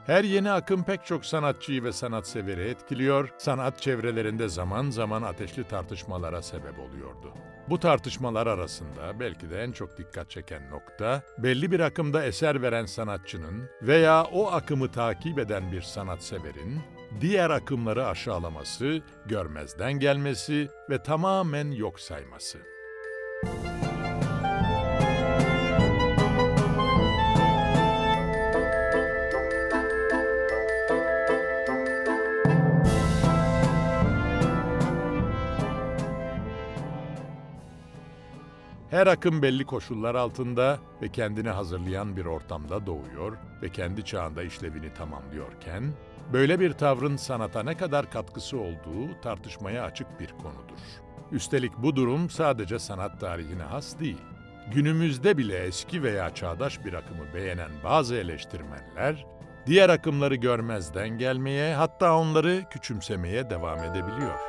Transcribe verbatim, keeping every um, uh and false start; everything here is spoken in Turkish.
Her yeni akım pek çok sanatçıyı ve sanatsseveri etkiliyor, sanat çevrelerinde zaman zaman ateşli tartışmalara sebep oluyordu. Bu tartışmalar arasında belki de en çok dikkat çeken nokta, belli bir akımda eser veren sanatçının veya o akımı takip eden bir sanatseverin diğer akımları aşağılaması, görmezden gelmesi ve tamamen yok sayması. Her akım belli koşullar altında ve kendini hazırlayan bir ortamda doğuyor ve kendi çağında işlevini tamamlıyorken, böyle bir tavrın sanata ne kadar katkısı olduğu tartışmaya açık bir konudur. Üstelik bu durum sadece sanat tarihine has değil. Günümüzde bile eski veya çağdaş bir akımı beğenen bazı eleştirmenler, diğer akımları görmezden gelmeye, hatta onları küçümsemeye devam edebiliyor.